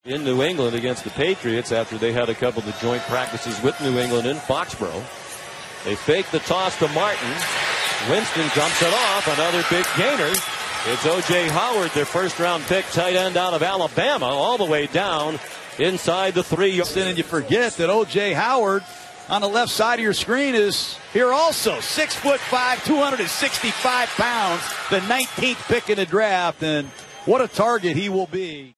In New England against the Patriots after they had a couple of joint practices with New England in Foxborough. They fake the toss to Martin. Winston jumps it off. Another big gainer. It's O.J. Howard, their first-round pick tight end out of Alabama, all the way down inside the 3-yard. And you forget that O.J. Howard on the left side of your screen is here also. 6'5", 265 pounds, the 19th pick in the draft, and what a target he will be.